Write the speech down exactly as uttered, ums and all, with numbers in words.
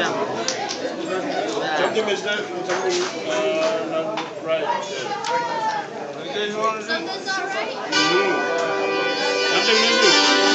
Something is that something uh, not right. Something's not right? Mm-hmm. Something missing.